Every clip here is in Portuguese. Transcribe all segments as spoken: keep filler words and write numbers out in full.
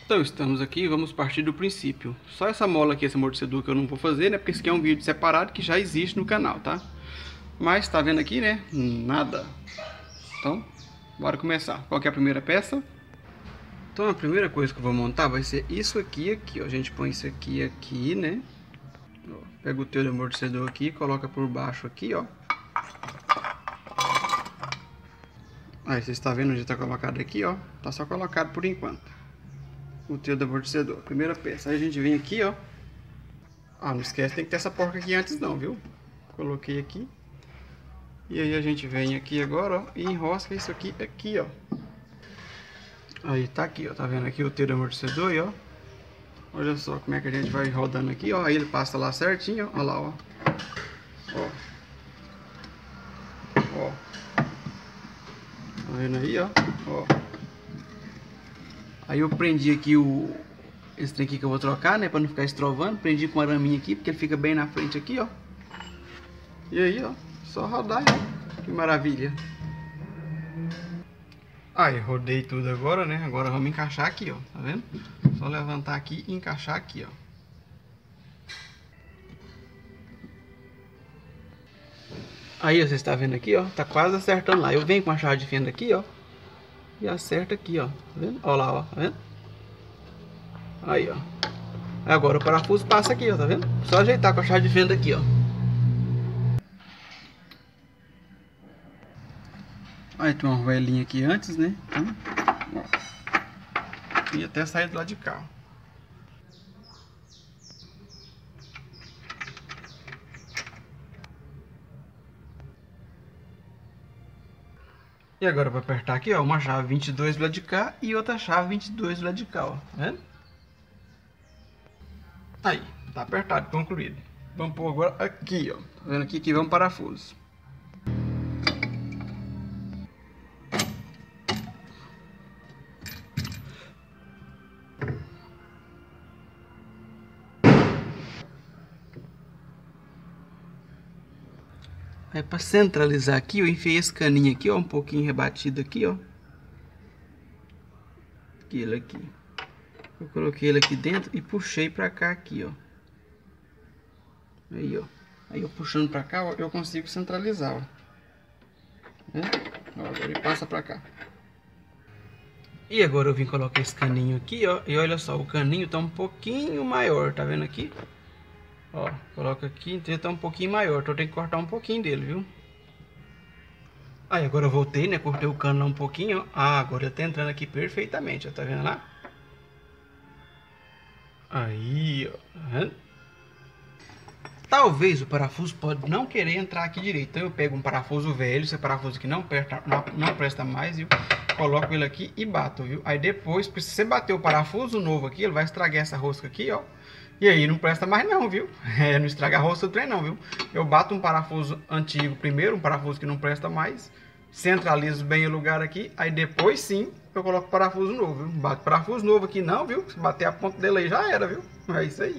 Então estamos aqui, vamos partir do princípio. Só essa mola aqui, esse amortecedor que eu não vou fazer, né? Porque esse aqui é um vídeo separado que já existe no canal, tá? Mas tá vendo aqui, né? Nada. Então, bora começar. Qual que é a primeira peça? Então a primeira coisa que eu vou montar vai ser isso aqui, aqui, ó. A gente põe isso aqui, aqui, né? Ó, pega o teu do amortecedor aqui, coloca por baixo aqui, ó. Aí, você está vendo onde está colocado aqui, ó. Tá só colocado por enquanto o teu do amortecedor, primeira peça. Aí a gente vem aqui, ó. Ah, não esquece, tem que ter essa porca aqui antes não, viu? Coloquei aqui. E aí a gente vem aqui agora, ó, e enrosca isso aqui, aqui, ó. Aí tá aqui, ó, tá vendo aqui o teu do amortecedor aí, ó. Olha só como é que a gente vai rodando aqui, ó. Aí ele passa lá certinho, ó. Olha lá, ó. Ó. Ó. Tá vendo aí, ó? Ó. Aí eu prendi aqui o... esse trem aqui que eu vou trocar, né? Pra não ficar estrovando. Prendi com uma araminha aqui, porque ele fica bem na frente aqui, ó. E aí, ó. Só rodar, ó. Que maravilha. Aí, rodei tudo agora, né? Agora vamos encaixar aqui, ó. Tá vendo? Só levantar aqui e encaixar aqui, ó. Aí, ó, você está vendo aqui, ó. Tá quase acertando lá. Eu venho com a chave de fenda aqui, ó. E acerta aqui, ó. Tá vendo? Ó lá, ó. Tá vendo? Aí, ó. Agora o parafuso passa aqui, ó. Tá vendo? Só ajeitar com a chave de fenda aqui, ó. Aí tem uma argoelinha aqui antes, né? Então, ó. E até sair do lado de cá. E agora para apertar aqui, ó, uma chave vinte e dois do lado de cá e outra chave vinte e dois do lado de cá, ó. Tá vendo? Aí, tá apertado, concluído. Vamos pôr agora aqui, ó. Tá vendo aqui que vem um parafuso. Aí para centralizar aqui, eu enfiei esse caninho aqui, ó, um pouquinho rebatido aqui, ó. Ele aqui. Eu coloquei ele aqui dentro e puxei para cá aqui, ó. Aí, ó. Aí eu puxando para cá, ó, eu consigo centralizar, ó. Né? Ó, agora ele passa para cá. E agora eu vim colocar esse caninho aqui, ó. E olha só, o caninho tá um pouquinho maior, tá vendo aqui? Ó, coloca aqui, então ele tá um pouquinho maior, então eu tenho que cortar um pouquinho dele, viu? Aí agora eu voltei, né? Cortei o cano lá um pouquinho, ó. Ah, agora ele tá entrando aqui perfeitamente, ó. Tá vendo lá? Aí, ó. Tá vendo? Talvez o parafuso pode não querer entrar aqui direito. Então eu pego um parafuso velho, esse parafuso que não, presta, não, não presta mais, viu? Coloco ele aqui e bato, viu? Aí depois, se você bater o parafuso novo aqui, ele vai estragar essa rosca aqui, ó. E aí não presta mais não, viu? É, não estraga a rosca do trem não, viu? Eu bato um parafuso antigo primeiro, um parafuso que não presta mais. Centralizo bem o lugar aqui. Aí depois sim, eu coloco parafuso novo, viu? Bato parafuso novo aqui não, viu? Se bater a ponta dele aí já era, viu? É isso aí.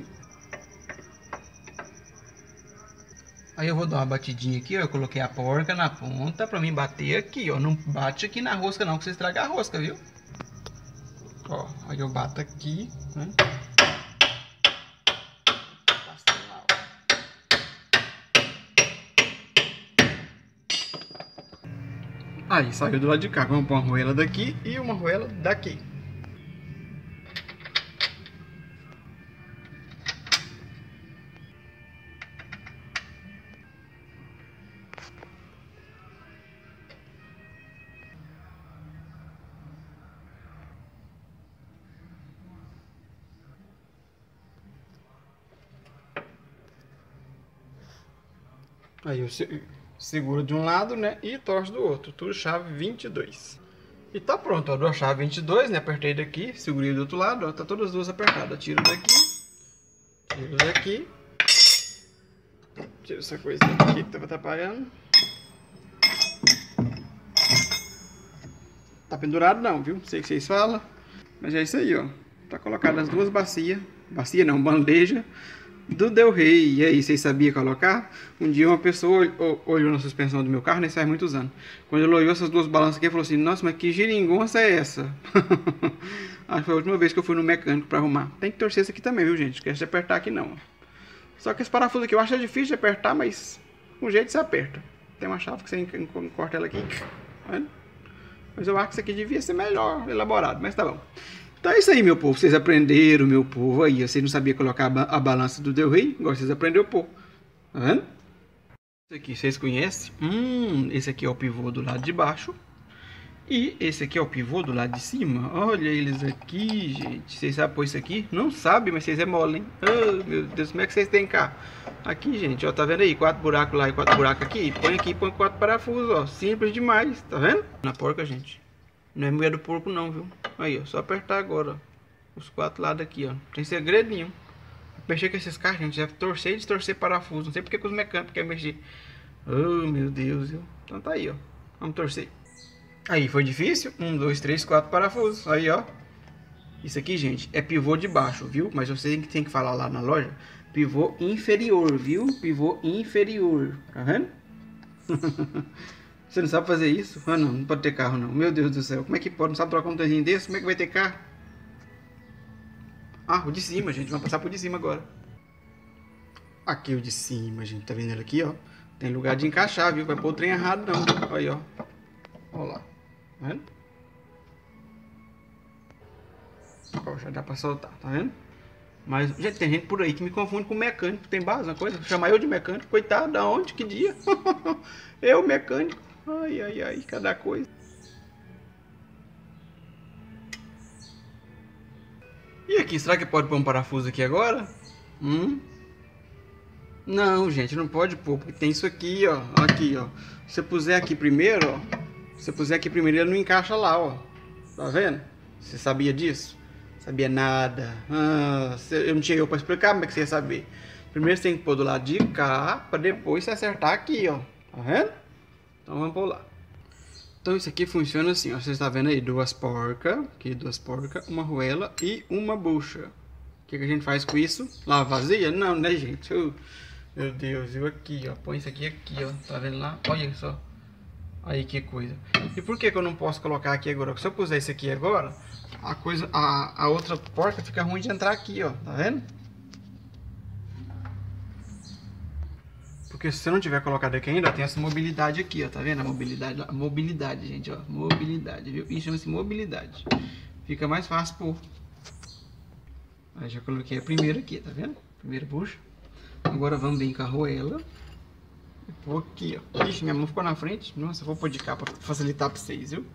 Aí eu vou dar uma batidinha aqui, ó. Eu coloquei a porca na ponta pra mim bater aqui, ó. Não bate aqui na rosca não, que você estraga a rosca, viu? Ó, aí eu bato aqui, né? Aí, saiu do lado de cá. Vamos pôr uma argoela daqui e uma argoela daqui. Aí eu seguro de um lado, né, e torço do outro, tudo chave vinte e dois. E tá pronto, ó, dou a chave vinte e dois, né, apertei daqui, segurei do outro lado, ó, tá todas as duas apertadas. Tiro daqui, tiro daqui, tiro essa coisinha aqui que tava atrapalhando. Tá pendurado não, viu, sei que vocês falam, mas é isso aí, ó. Tá colocado as duas bacias, bacia não, bandeja, do Del Rey. E aí, vocês sabiam colocar? Um dia uma pessoa olhou na suspensão do meu carro, nem faz muitos anos. Quando ele olhou essas duas balanças aqui, ele falou assim: nossa, mas que geringonça é essa? Acho que foi a última vez que eu fui no mecânico pra arrumar. Tem que torcer isso aqui também, viu, gente? Não esquece de apertar aqui não. Só que esse parafuso aqui eu acho difícil de apertar, mas com jeito você aperta. Tem uma chave que você encorta ela aqui, tá vendo? Mas eu acho que isso aqui devia ser melhor elaborado, mas tá bom. Então é isso aí, meu povo. Vocês aprenderam, meu povo. Aí, vocês não sabiam colocar a, ba a balança do Del Rey? Agora vocês aprenderam, pô. Tá vendo? Esse aqui, vocês conhecem? Hum, esse aqui é o pivô do lado de baixo. E esse aqui é o pivô do lado de cima. Olha eles aqui, gente. Vocês sabem pôr isso aqui? Não sabem, mas vocês é mole, hein? Oh, meu Deus, como é que vocês têm cá? Aqui, gente, ó. Tá vendo aí? Quatro buracos lá e quatro buracos aqui. Põe aqui e põe quatro parafusos, ó. Simples demais, tá vendo? Na porca, gente. Não é mulher do porco não, viu? Aí, ó, só apertar agora, ó. Os quatro lados aqui, ó. Tem segredo nenhum. Mexer com esses carros, gente, deve torcer e destorcer parafuso. Não sei porque que os mecânicos querem mexer. Oh, meu Deus, viu? Então tá aí, ó. Vamos torcer. Aí, foi difícil? Um, dois, três, quatro parafusos. Aí, ó. Isso aqui, gente, é pivô de baixo, viu? Mas você tem que falar lá na loja. Pivô inferior, viu? Pivô inferior. Tá vendo? Você não sabe fazer isso? Ah, não, não pode ter carro, não. Meu Deus do céu, como é que pode? Não sabe trocar um trezinho desse? Como é que vai ter carro? Ah, o de cima, gente. Vamos passar por de cima agora. Aqui o de cima, gente. Tá vendo ele aqui, ó? Tem lugar de encaixar, viu? Vai pôr o trem errado, não. Aí, ó. Olha lá. Tá vendo? Ó, já dá pra soltar, tá vendo? Mas, gente, tem gente por aí que me confunde com mecânico. Tem base, uma coisa. Chamar eu de mecânico. Coitado, da onde? Que dia? Eu, mecânico. Ai, ai, ai, cada coisa. E aqui, será que pode pôr um parafuso aqui agora? Hum? Não, gente, não pode pôr, porque tem isso aqui, ó. Aqui, ó. Se você puser aqui primeiro, ó. Se você puser aqui primeiro, ele não encaixa lá, ó. Tá vendo? Você sabia disso? Sabia nada. Ah, eu não tinha eu pra explicar, como é que você ia saber? Primeiro você tem que pôr do lado de cá, pra depois você acertar aqui, ó. Tá vendo? Então vamos pôr lá. Então isso aqui funciona assim, ó. Você está vendo aí duas porcas, aqui duas porcas, uma arruela e uma bucha. O que, que a gente faz com isso? Lá vazia? Não, né, gente? Uh, meu Deus, eu aqui, ó. Põe isso aqui aqui, ó. Tá vendo lá? Olha só. Aí que coisa. E por que que eu não posso colocar aqui agora? Porque se eu puser isso aqui agora, a coisa, a, a outra porca fica ruim de entrar aqui, ó. Tá vendo? Porque se você não tiver colocado aqui ainda, ó, tem essa mobilidade aqui, ó. Tá vendo? A mobilidade, a mobilidade, gente, ó. Mobilidade, viu? E chama-se mobilidade. Fica mais fácil pôr. Aí já coloquei a primeira aqui, tá vendo? Primeira bucha. Agora vamos bem com a arruela. Vou aqui, ó. Ixi, minha mão ficou na frente. Nossa, vou pôr de cá pra facilitar pra vocês, viu?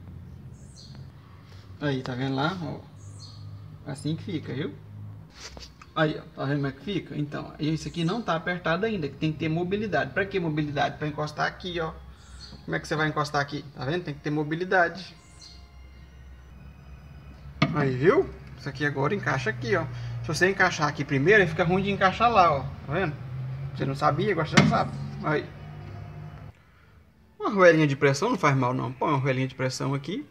Aí, tá vendo lá? Ó. Assim que fica, viu? Aí, ó. Tá vendo como é que fica? Então, esse aqui não tá apertado ainda. Tem que ter mobilidade. Pra que mobilidade? Pra encostar aqui, ó. Como é que você vai encostar aqui? Tá vendo? Tem que ter mobilidade. Aí, viu? Isso aqui agora encaixa aqui, ó. Se você encaixar aqui primeiro, aí fica ruim de encaixar lá, ó. Tá vendo? Você não sabia, agora você já sabe. Aí. Uma arruelinha de pressão não faz mal, não. Põe uma arruelinha de pressão aqui.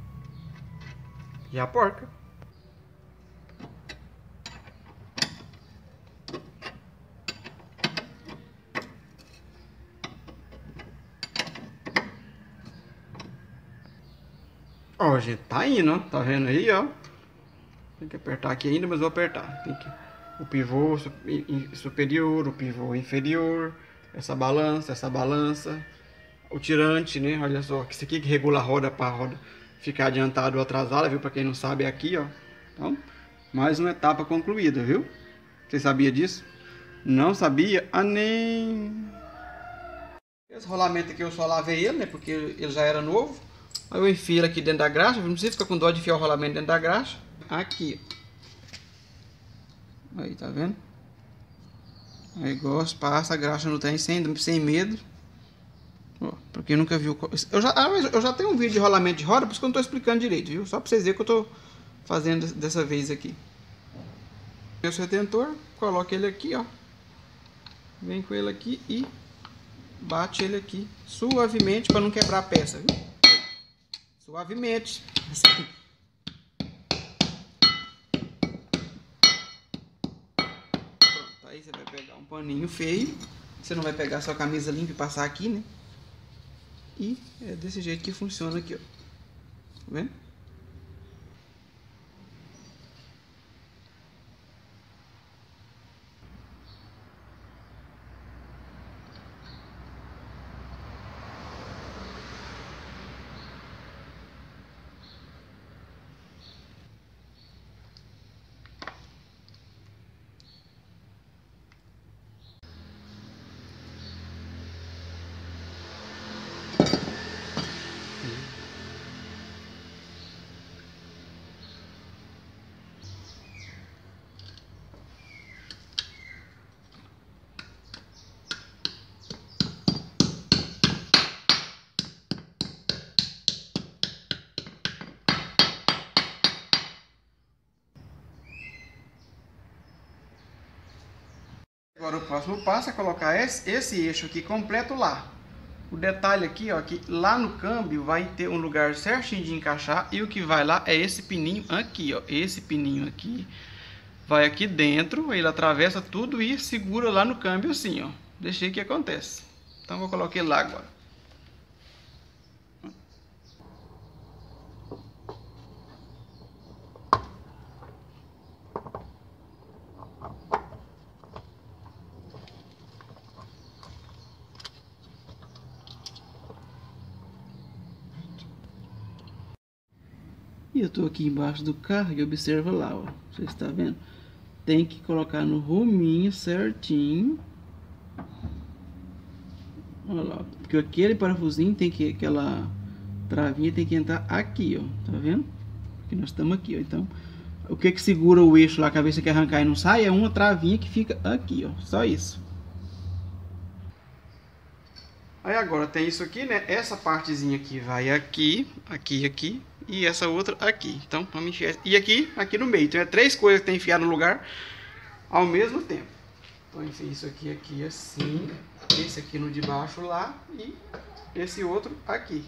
E a porca. Ó, gente, tá indo, ó. Tá vendo aí, ó. Tem que apertar aqui ainda, mas vou apertar. Tem que... O pivô superior, o pivô inferior, essa balança, essa balança, o tirante, né? Olha só, isso aqui que regula a roda para a roda ficar adiantada ou atrasada, viu? Para quem não sabe, é aqui, ó. Então, mais uma etapa concluída, viu? Você sabia disso? Não sabia? Ah, nem... Esse rolamento aqui eu só lavei ele, né? Porque ele já era novo. Aí eu enfio ele aqui dentro da graxa, não precisa ficar com dó de enfiar o rolamento dentro da graxa. Aqui, ó. Aí, tá vendo? Aí gosto, passa a graxa no trem sem, sem medo. Ó, pra quem nunca viu. Eu já, ah, eu já tenho um vídeo de rolamento de roda, por isso que eu não tô explicando direito, viu? Só pra vocês verem que eu tô fazendo dessa vez aqui. O retentor, coloca ele aqui, ó. Vem com ele aqui e bate ele aqui suavemente para não quebrar a peça, viu? Suavemente. Assim. Aí você vai pegar um paninho feio. Você não vai pegar sua camisa limpa e passar aqui, né? E é desse jeito que funciona aqui, ó. Tá vendo? Agora o próximo passo é colocar esse, esse eixo aqui completo lá. O detalhe aqui, ó, que lá no câmbio vai ter um lugar certinho de encaixar e o que vai lá é esse pininho aqui, ó. Esse pininho aqui vai aqui dentro, ele atravessa tudo e segura lá no câmbio assim, ó. Deixei que acontece. Então vou colocar ele lá agora. E eu tô aqui embaixo do carro e observa lá, ó. Você está vendo? Tem que colocar no ruminho certinho. Olha lá, porque aquele parafusinho tem que, aquela travinha tem que entrar aqui, ó. Tá vendo? Porque nós estamos aqui, ó. Então, o que que segura o eixo lá, que a vez você quer arrancar e não sai, é uma travinha que fica aqui, ó. Só isso. Aí agora tem isso aqui, né? Essa partezinha aqui vai aqui, aqui, aqui. E essa outra aqui. Então, vamos enfiar. E aqui, aqui no meio. Então, é três coisas que tem que enfiar no lugar ao mesmo tempo. Então, enfim, isso aqui, aqui assim. Esse aqui no de baixo lá. E esse outro aqui.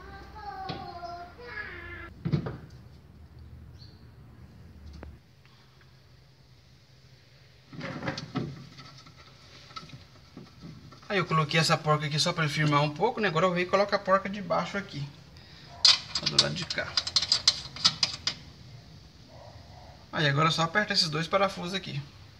Aí eu coloquei essa porca aqui só para ele firmar um pouco, né? Agora eu venho e coloco a porca de baixo aqui. Do lado de cá. Aí agora é só apertar esses dois parafusos aqui.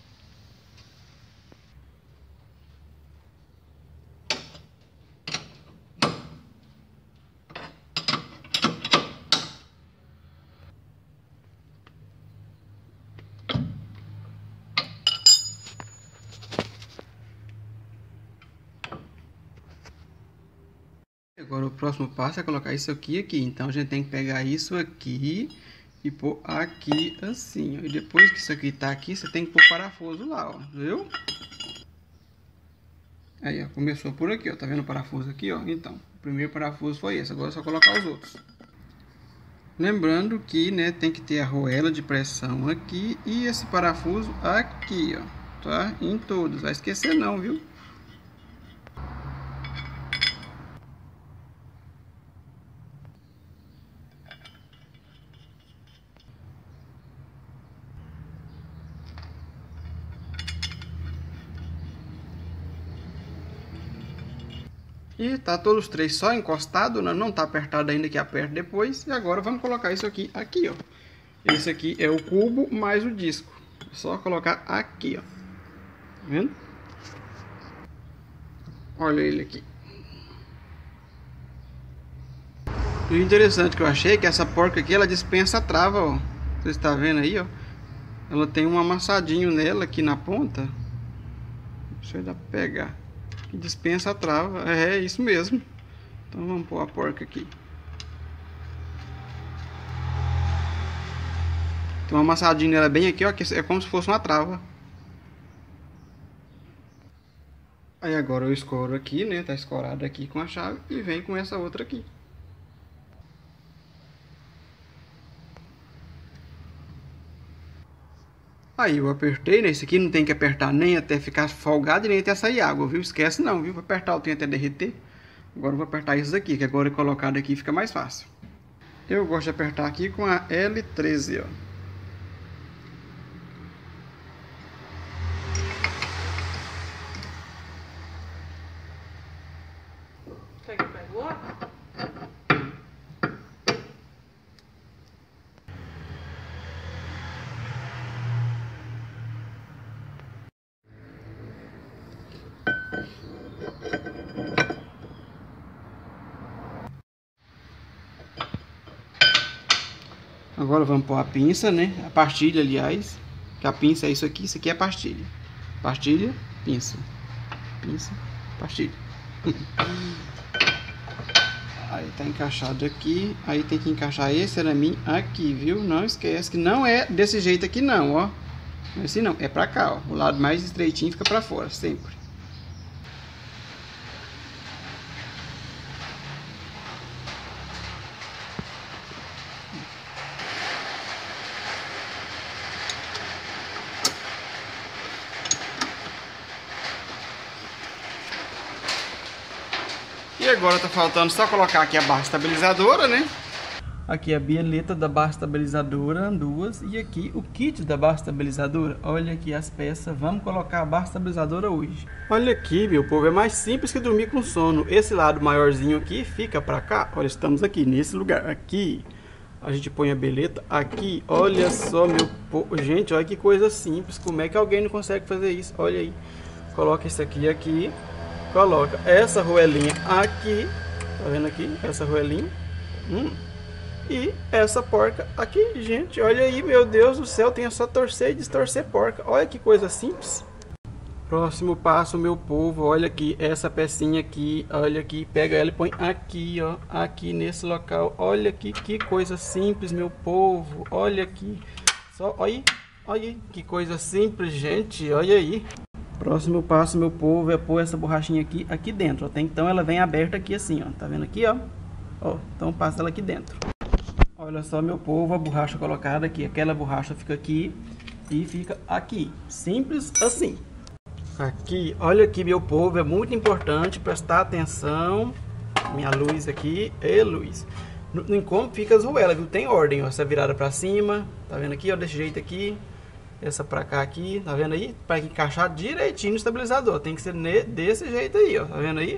Agora o próximo passo é colocar isso aqui aqui. Então a gente tem que pegar isso aqui e pôr aqui assim, ó. E depois que isso aqui tá aqui, você tem que pôr parafuso lá, ó. Viu? Aí, ó, começou por aqui, ó. Tá vendo o parafuso aqui, ó? Então, o primeiro parafuso foi esse. Agora é só colocar os outros. Lembrando que, né, tem que ter a argoela de pressão aqui e esse parafuso aqui, ó. Tá? Em todos. Vai esquecer não, viu? E tá todos os três só encostado, né? Não tá apertado ainda, que aperta depois. E agora vamos colocar isso aqui, aqui, ó. Esse aqui é o cubo mais o disco. É só colocar aqui, ó. Tá vendo? Olha ele aqui. E o interessante que eu achei é que essa porca aqui, ela dispensa a trava, ó. Você está vendo aí, ó. Ela tem um amassadinho nela aqui na ponta. Deixa eu dar pra pegar. Que dispensa a trava. É isso mesmo. Então vamos pôr a porca aqui. Tem um amassadinho nela bem aqui, ó. Que é como se fosse uma trava. Aí agora eu escoro aqui, né? Tá escorado aqui com a chave. E vem com essa outra aqui. Aí eu apertei, né? Esse aqui não tem que apertar nem até ficar folgado e nem até sair água, viu? Esquece não, viu? Vou apertar o trem até derreter. Agora eu vou apertar isso aqui, que agora é colocado aqui fica mais fácil. Eu gosto de apertar aqui com a L treze, ó. Quer que eu pegue o outro? Agora vamos pôr a pinça, né? A pastilha, aliás. Que a pinça é isso aqui, isso aqui é a pastilha. Pastilha, pinça. Pinça, pastilha. Aí tá encaixado aqui. Aí tem que encaixar esse araminho aqui, viu? Não esquece que não é desse jeito aqui não, ó. Não é assim não, é pra cá, ó. O lado mais estreitinho fica pra fora, sempre. E agora tá faltando só colocar aqui a barra estabilizadora, né? Aqui a bieleta da barra estabilizadora, duas. E aqui o kit da barra estabilizadora. Olha aqui as peças. Vamos colocar a barra estabilizadora hoje. Olha aqui, meu povo. É mais simples que dormir com sono. Esse lado maiorzinho aqui fica pra cá. Olha, estamos aqui nesse lugar. Aqui. A gente põe a beleta aqui. Olha só, meu povo. Gente, olha que coisa simples. Como é que alguém não consegue fazer isso? Olha aí. Coloca isso aqui aqui. Coloca essa roelinha aqui, tá vendo aqui? Essa roelinha. Hum. E essa porca aqui, gente. Olha aí, meu Deus do céu. Tem só torcer e distorcer porca. Olha que coisa simples. Próximo passo, meu povo. Olha aqui, essa pecinha aqui. Olha aqui, pega ela e põe aqui, ó. Aqui nesse local. Olha aqui, que coisa simples, meu povo. Olha aqui. Só, olha aí. Olha aí, que coisa simples, gente. Olha aí. Próximo passo, meu povo, é pôr essa borrachinha aqui, aqui dentro. Até então ela vem aberta aqui assim, ó. Tá vendo aqui, ó? Ó, então passa ela aqui dentro. Olha só, meu povo, a borracha colocada aqui. Aquela borracha fica aqui e fica aqui. Simples assim. Aqui, olha aqui, meu povo, é muito importante prestar atenção. Minha luz aqui. E luz. No, no como fica as ruelas, viu? Tem ordem, ó. Essa virada pra cima. Tá vendo aqui, ó? Desse jeito aqui. Essa pra cá aqui, tá vendo aí? Para encaixar direitinho no estabilizador. Tem que ser desse jeito aí, ó. Tá vendo aí?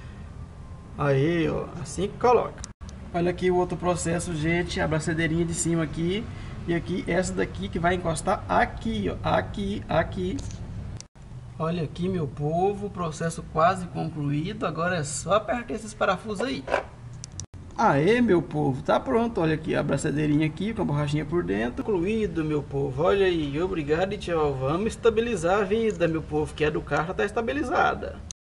Aí, ó. Assim que coloca. Olha aqui o outro processo, gente. A braçadeirinha de cima aqui. E aqui, essa daqui que vai encostar aqui, ó. Aqui, aqui. Olha aqui, meu povo. Processo quase concluído. Agora é só apertar esses parafusos aí. Aê, meu povo, tá pronto. Olha aqui a abraçadeirinha aqui com a borrachinha por dentro. Concluído, meu povo. Olha aí, obrigado e tchau. Vamos estabilizar a vida, meu povo, que é do carro, tá estabilizada.